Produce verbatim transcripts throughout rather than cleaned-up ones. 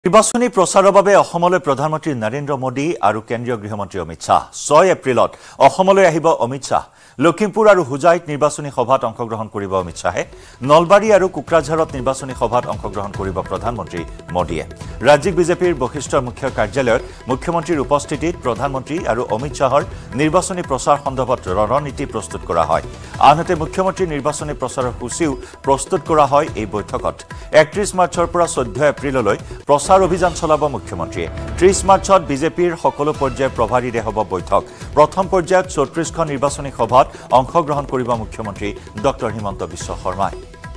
নিৰ্বাচনী প্ৰচাৰৰ বাবে অসমলৈ প্ৰধানমন্ত্ৰী নৰেন্দ্ৰ মোদী আৰু কেন্দ্ৰীয় গৃহমন্ত্ৰী অমিত শ্বাহ ছয় এপ্ৰিলত অসমলৈ আহিব অমিত শ্বাহ লখিমপুৰ আৰু হুজাইত নিৰ্বাচনী সভাত অংশগ্ৰহণ কৰিব অমিত শ্বাহে নলবাৰী আৰু কোকৰাঝাৰত নিৰ্বাচনী সভাত অংশগ্ৰহণ কৰিব প্ৰধানমন্ত্ৰী মোদীয়ে ৰাজ্যিক বিজেপিৰ বৈশিষ্ট্যৰ মুখ্য কাৰ্যালয়ত মুখ্যমন্ত্ৰীৰ উপস্থিতিত প্ৰধানমন্ত্ৰী আৰু অমিত শ্বাহৰ নিৰ্বাচনী প্ৰচাৰ সন্দৰ্ভত ৰণনীতি প্ৰস্তুত কৰা হয় আনহাতে মুখ্যমন্ত্ৰীৰ নিৰ্বাচনী প্ৰচাৰৰ সূচীও প্ৰস্তুত কৰা হয় এই বৈঠকত একত্ৰিশ মাৰ্চৰ পৰা চৈধ্য এপ্ৰিললৈ প্ৰচাৰ অভিযান চলাব মুখ্যমন্ত্ৰীয়ে ত্ৰিশ মাৰ্চত বিজেপিৰ সকলো পৰ্যায়ৰ প্ৰভাৰীৰে হ'ব বৈঠক প্ৰথম পৰ্যায়ত চৌত্ৰিশখন নিৰ্বাচনী সভাত অংশগ্ৰহণ কৰিব মুখ্যমন্ত্ৰী ডক্টৰ হিমন্ত বিশ্ব শৰ্মাই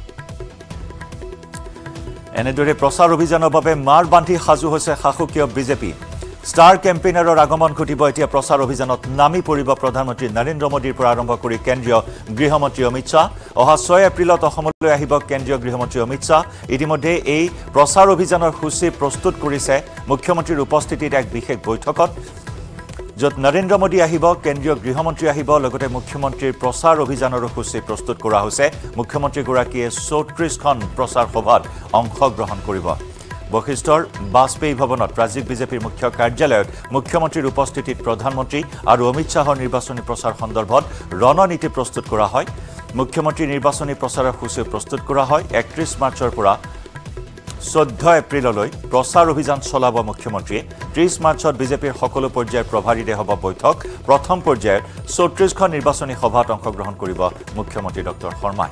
এনেদৰে প্ৰচাৰ অভিযানৰ বাবে মাৰ বান্ধি সাজু হৈছে শাসকীয় বিজেপি ষ্টাৰ কেম্পেইনাৰৰ আগমন ঘটিব এতিয়া প্ৰচাৰ অভিযানত নামি পৰিব প্ৰধানমন্ত্ৰী নৰেন্দ্ৰ মোদীৰ পৰা আৰম্ভ কৰি কেন্দ্ৰীয় গৃহমন্ত্ৰী অমিত শ্বাহ অহা ছয় এপ্ৰিলত অসমলৈ আহিব কেন্দ্ৰীয় গৃহমন্ত্ৰী অমিত শ্বাহ ইতিমধ্যে এই প্ৰচাৰ অভিযানৰ সূচী প্ৰস্তুত কৰিছে মুখ্যমন্ত্ৰীৰ উপস্থিতিত এক বিশেষ বৈঠকত য'ত নৰেন্দ্ৰ মোদী আহিব কেন্দ্ৰীয় গৃহমন্ত্ৰী আহিব লগতে মুখ্যমন্ত্ৰীৰ প্ৰচাৰ অভিযানৰো সূচী প্ৰস্তুত কৰা হৈছে মুখ্যমন্ত্ৰীগৰাকীয়ে চৌত্ৰিশখন প্ৰচাৰ সভাত অংশগ্ৰহণ কৰিব বৈশিষ্ট্যৰ বাজপেয়ী ভৱনত ৰাজ্যিক বিজেপিৰ মুখ্য কাৰ্যালয়ত মুখ্যমন্ত্ৰীৰ উপস্থিতিত প্ৰধানমন্ত্ৰী আৰু অমিত শ্বাহৰ নিৰ্বাচনী প্ৰচাৰ সন্দৰ্ভত ৰণনীতি প্ৰস্তুত কৰা হয় মুখ্যমন্ত্ৰীৰ নিৰ্বাচনী প্ৰচাৰৰ সূচী প্ৰস্তুত কৰা হয় একত্ৰিশ মাৰ্চৰ পৰা চৈধ্য এপ্ৰিললৈ প্ৰচাৰ অভিযান চলাব মুখ্যমন্ত্ৰীয়ে ত্ৰিশ মাৰ্চত বিজেপিৰ সকলো পৰ্যায়ৰ প্ৰভাৰীৰে হ'ব বৈঠক প্ৰথম পৰ্যায়ত চৌত্ৰিশখন নিৰ্বাচনী সভাত অংশগ্ৰহণ কৰিব মুখ্যমন্ত্ৰী ডক্টৰ শৰ্মাই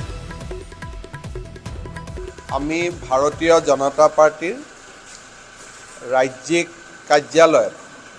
আমি ভাৰতীয় জনতা পাৰ্টিৰ ৰাজ্যিক কাৰ্যালয়ত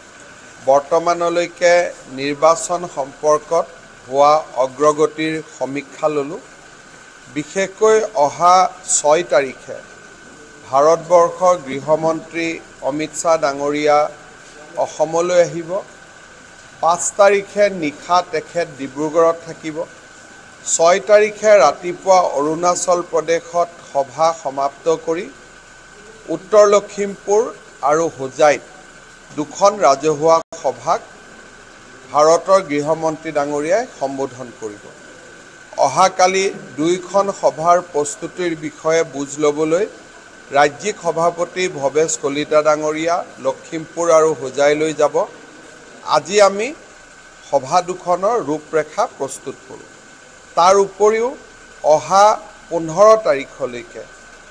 বৰ্তমানলৈকে নিৰ্বাচন সম্পৰ্কত হোৱা অগ্ৰগতিৰ সমীক্ষা ল'লোঁ বিশেষকৈ অহা ছয় তাৰিখে ভাৰতবৰ্ষৰ গৃহমন্ত্ৰী অমিত শ্বাহ ডাঙৰীয়া অসমলৈ আহিব পাঁচ তাৰিখে নিশা তেখেত ডিব্ৰুগড়ত থাকিব ছয় তাৰিখে ৰাতিপুৱা অৰুণাচল প্ৰদেশত সভা সমাপ্ত কৰি উত্তৰ লখিমপুৰ আৰু হোজাইত দুখন ৰাজহুৱা সভাক ভাৰতৰ গৃহমন্ত্ৰী ডাঙৰীয়াই সম্বোধন কৰিব অহাকালি দুইখন সভাৰ প্ৰস্তুতিৰ বিষয়ে বুজ ল'বলৈ ৰাজ্যিক সভাপতি ভৱেশ কলিতা ডাঙৰীয়া লখিমপুৰ আৰু হোজাইলৈ যাব আজি আমি সভা দুখনৰ ৰূপৰেখা প্ৰস্তুত কৰোঁ তাৰ উপৰিও অহা পোন্ধৰ তাৰিখলৈকে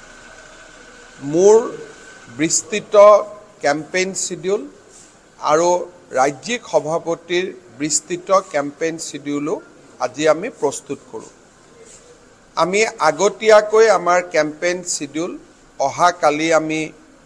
মোৰ বিস্তৃত কেম্পেইন শিডিউল আৰু ৰাজ্যিক সভাপতিৰ বিস্তৃত কেম্পেইন শিডিউলো আজি আমি প্ৰস্তুত কৰোঁ আমি আগতীয়াকৈ আমাৰ কেম্পেইন শিডিউল অহাকালি আমি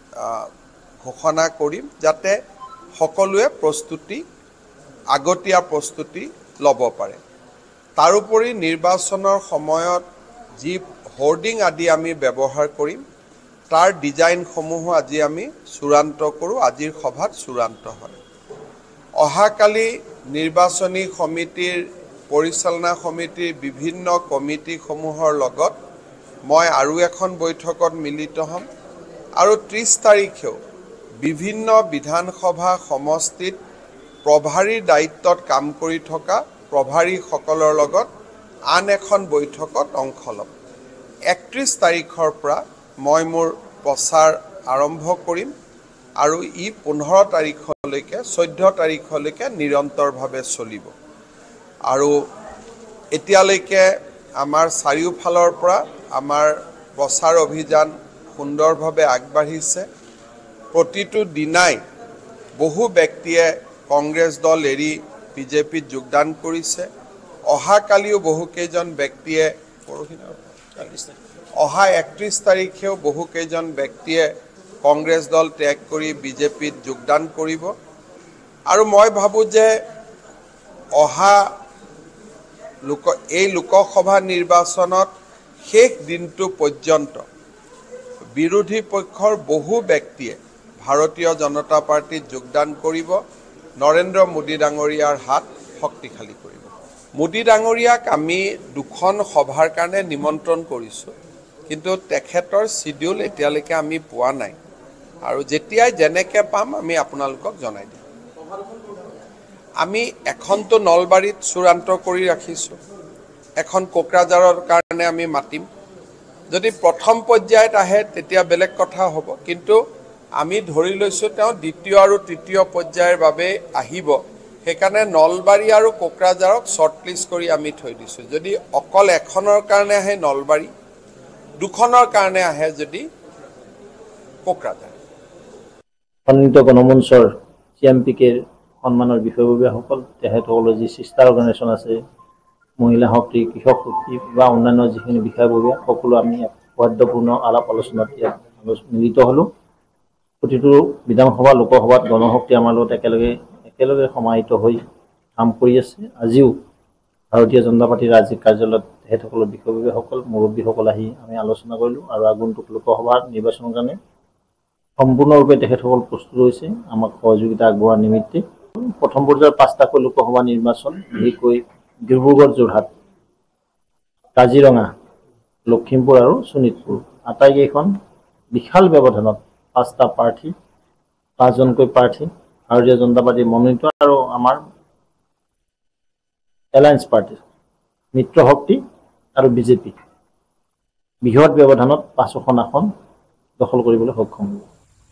ঘোষণা কৰিম যাতে সকলোৱে প্ৰস্তুতি আগতীয়া প্ৰস্তুতি ল'ব পাৰে তাৰোপৰি নিৰ্বাচনৰ সময়ত যি হোৰ্ডিং আদি আমি ব্যৱহাৰ কৰিম তাৰ ডিজাইনসমূহো আজি আমি চূড়ান্ত কৰোঁ আজিৰ সভাত চূড়ান্ত হয় অহাকালি নিৰ্বাচনী সমিতিৰ পৰিচালনা সমিতিৰ বিভিন্ন কমিটিসমূহৰ লগত মই আৰু এখন বৈঠকত মিলিত হ'ম আৰু ত্ৰিশ তাৰিখেও বিভিন্ন বিধানসভা সমষ্টিত প্ৰভাৰীৰ দায়িত্বত কাম কৰি থকা প্ৰভাৰীসকলৰ লগত আন এখন বৈঠকত অংশ ল'ম একত্ৰিশ তাৰিখৰ পৰা মই মোৰ প্ৰচাৰ আৰম্ভ কৰিম আৰু ই পোন্ধৰ তাৰিখলৈকে চৈধ্য তাৰিখলৈকে নিৰন্তৰভাৱে চলিব আৰু এতিয়ালৈকে আমাৰ চাৰিওফালৰ পৰা আমাৰ প্ৰচাৰ অভিযান সুন্দৰভাৱে আগবাঢ়িছে প্ৰতিটো দিনাই বহু ব্যক্তিয়ে কংগ্ৰেছ দল এৰি বিজেপিত যোগদান কৰিছে অহাকালিও বহুকেইজন ব্যক্তিয়ে অহা একত্ৰিশ তাৰিখেও বহুকেইজন ব্যক্তিয়ে কংগ্ৰেছ দল ত্যাগ কৰি বিজেপিত যোগদান কৰিব আৰু মই ভাবোঁ যে অহা লোক এই লোকসভা নিৰ্বাচনত শেষ দিনটো পৰ্যন্ত বিৰোধী পক্ষৰ বহু ব্যক্তিয়ে ভাৰতীয় জনতা পাৰ্টিত যোগদান কৰিব নৰেন্দ্ৰ মোদী ডাঙৰীয়াৰ হাত শক্তিশালী কৰিব মোদী ডাঙৰীয়াক আমি দুখন সভাৰ কাৰণে নিমন্ত্ৰণ কৰিছোঁ কিন্তু তেখেতৰ শিডিউল এতিয়ালৈকে আমি পোৱা নাই আৰু যেতিয়াই যেনেকৈ পাম আমি আপোনালোকক জনাই দিম আমি এখনটো নলবাৰীত চূড়ান্ত কৰি ৰাখিছোঁ এখন কোকৰাঝাৰৰ কাৰণে আমি মাতিম যদি প্ৰথম পৰ্যায়ত আহে তেতিয়া বেলেগ কথা হ'ব কিন্তু আমি ধৰি লৈছোঁ তেওঁ দ্বিতীয় আৰু তৃতীয় পৰ্যায়ৰ বাবে আহিব। সেইকাৰণে নলবাৰী আৰু কোকৰাঝাৰক শ্বৰ্টলিষ্ট কৰি আমি থৈ দিছোঁ। যদি অকল এখনৰ কাৰণে আহে নলবাৰী, দুখনৰ কাৰণে আহে যদি কোকৰাঝাৰ। সন্মিলিত গণমঞ্চৰ চি এম পি কেৰ সন্মানৰ বিষয়ববীয়াসকল, তেখেতসকলৰ যি চিষ্টাৰ অৰ্গেনাইজেশ্যন আছে, মহিলা শক্তি, কৃষক শক্তি বা অন্যান্য যিখিনি বিষয়ববীয়া সকলো আমি সৌহাৰ্দ্যপূৰ্ণ আলাপ আলোচনাত ইয়াত মিলিত হ'লোঁ। প্ৰতিটো বিধানসভা লোকসভাত গণশক্তি আমাৰ লগত একেলগে একেলগে সমাহিত হৈ কাম কৰি আছে। আজিও ভাৰতীয় জনতা পাৰ্টীৰ ৰাজ্যিক কাৰ্যালয়ত তেখেতসকলৰ বিষয়ববীয়াসকল, মুৰব্বীসকল আহি আমি আলোচনা কৰিলোঁ আৰু আগন্তুক লোকসভাৰ নিৰ্বাচনৰ কাৰণে সম্পূৰ্ণৰূপে তেখেতসকল প্ৰস্তুত হৈছে আমাক সহযোগিতা আগবঢ়োৱাৰ নিমিত্তে। প্ৰথম পৰ্যায়ৰ পাঁচটাকৈ লোকসভা নিৰ্বাচন, বিশেষকৈ ডিব্ৰুগড়, যোৰহাট, কাজিৰঙা, লখিমপুৰ আৰু শোণিতপুৰ আটাইকেইখন বিশাল ব্যৱধানত পাঁচটা প্ৰাৰ্থী, পাঁচজনকৈ প্ৰাৰ্থী ভাৰতীয় জনতা পাৰ্টীৰ মনোনীত আৰু আমাৰ এলায়েন্স পাৰ্টীৰ মিত্ৰ শক্তি আৰু বিজেপি বৃহৎ ব্যৱধানত পাঁচোখন আসন দখল কৰিবলৈ সক্ষম হ'ব।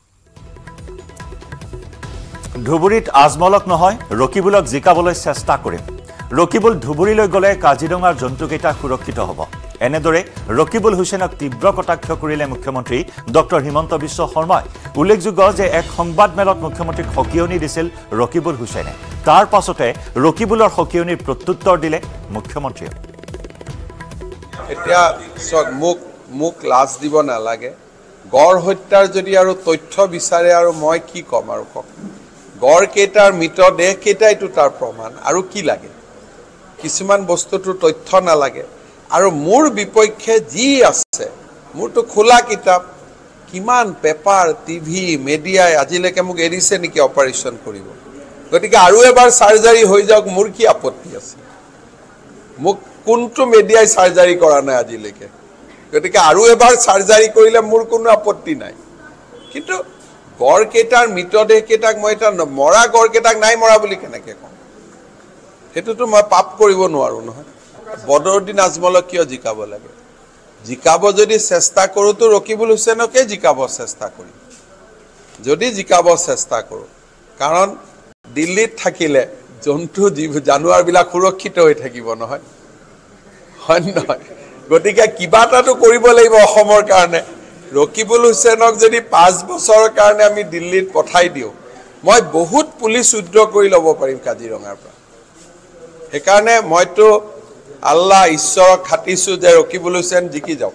ধুবুৰীত আজমলক নহয় ৰকিবুলক জিকাবলৈ চেষ্টা কৰিম। ৰকিবুল ধুবুৰীলৈ গ'লে কাজিৰঙাৰ জন্তুকেইটা সুৰক্ষিত হ'ব। এনেদৰে ৰকিবুল হুছেইনক তীব্ৰ কটাক্ষ কৰিলে মুখ্যমন্ত্ৰী ডক্টৰ হিমন্ত বিশ্ব শৰ্মাই। উল্লেখযোগ্য যে এক সংবাদমেলত মুখ্যমন্ত্ৰীক সকিয়নি দিছিল ৰকিবুল হুছেইনে। তাৰ পাছতে ৰকিবুলৰ সকিয়নিৰ প্ৰত্যুত্তৰ দিলে মুখ্যমন্ত্ৰীয়ে। এতিয়া মোক মোক লাজ দিব নালাগে। গড় হত্যাৰ যদি আৰু তথ্য বিচাৰে আৰু মই কি ক'ম আৰু কওক। গড় কেইটাৰ মৃতদেহ কেইটাইতো তাৰ প্ৰমাণ, আৰু কি লাগে? কিছুমান বস্তুটো তথ্য নালাগে। আৰু মোৰ বিপক্ষে যি আছে, মোৰতো খোলা কিতাপ, কিমান পেপাৰ, টিভি, মিডিয়াই আজিলৈকে মোক এৰিছে নেকি অপাৰেশ্যন কৰিব? গতিকে আৰু এবাৰ চাৰ্জাৰী হৈ যাওক, মোৰ কি আপত্তি আছে? মোক কোনটো মিডিয়াই চাৰ্জাৰী কৰা নাই আজিলৈকে। গতিকে আৰু এবাৰ চাৰ্জাৰী কৰিলে মোৰ কোনো আপত্তি নাই। কিন্তু গড় কেইটাৰ মৃতদেহ কেইটাক মই এটা মৰা গড় কেইটাক নাই মৰা বুলি কেনেকৈ কওঁ? সেইটোতো মই পাপ কৰিব নোৱাৰোঁ নহয়। বদৰুদ্দিন আজমলক কিয় জিকাব লাগে? জিকাব যদি চেষ্টা কৰোঁতো ৰকিবুল হুছেইনকে জিকাব চেষ্টা কৰিম, যদি জিকাব চেষ্টা কৰোঁ। কাৰণ দিল্লীত থাকিলে জন্তু জীৱ জানুৱাৰবিলাক সুৰক্ষিত হৈ থাকিব নহয়, হয় নহয়? গতিকে কিবা এটাতো কৰিব লাগিব অসমৰ কাৰণে। ৰকিবুল হুছেইনক যদি পাঁচ বছৰৰ কাৰণে আমি দিল্লীত পঠাই দিওঁ, মই বহুত পুলিচ উইড্ৰ কৰি ল'ব পাৰিম কাজিৰঙাৰ পৰা। সেইকাৰণে মইতো আল্লাহ ঈশ্বৰক খাটিছোঁ যে ৰকিবুল হুছেইন জিকি যাওক।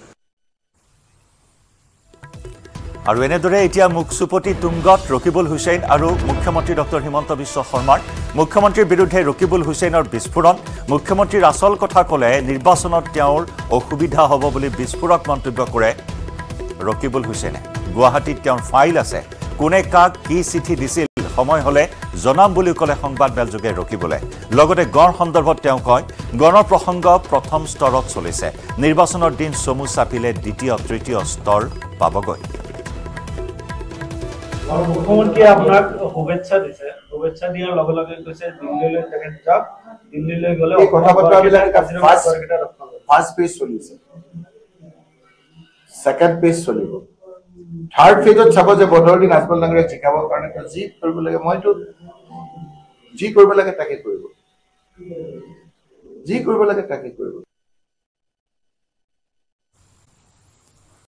আৰু এনেদৰে এতিয়া মুখচুপতি তুংগত ৰকিবুল হুছেইন আৰু মুখ্যমন্ত্ৰী ডক্টৰ হিমন্ত বিশ্ব শৰ্মাৰ। মুখ্যমন্ত্ৰীৰ বিৰুদ্ধে ৰকিবুল হুছেইনৰ বিস্ফোৰণ। মুখ্যমন্ত্ৰীৰ আচল কথা ক'লে নিৰ্বাচনত তেওঁৰ অসুবিধা হ'ব বুলি বিস্ফোৰক মন্তব্য কৰে ৰকিবুল হুছেইনে। গুৱাহাটীত তেওঁৰ ফাইল আছে, কোনে কাক কি চিঠি দিছিল সময় হ'লে জনাম বুলি ক'লে সংবাদমেলযোগে ৰকিবুলে। লগতে গড় সন্দৰ্ভত তেওঁ কয়, গড়ৰ প্ৰসংগ প্ৰথম স্তৰত চলিছে, নিৰ্বাচনৰ দিন চমু চাপিলে দ্বিতীয় তৃতীয় স্তৰ পাবগৈ। মুখ্যমন্ত্ৰীয়ে আপোনাক শুভেচ্ছা দিছে, শুভেচ্ছা দিয়াৰ লগে লগে কৈছে দিল্লীলৈ তেখেত যাওক, দিল্লীলৈ গ'লে কথা বতৰাবিলাক ফাৰ্ষ্ট পেজ চলিছে, ছেকেণ্ড পেজ চলিব, থাৰ্ড পেজত চাব যে বদৰুদ্দিন আজমল ডাঙৰীয়াক জিকাবৰ কাৰণে যি কৰিব লাগে, মইতো যি কৰিব লাগে তাকে কৰিব, যি কৰিব লাগে তাকে কৰিব।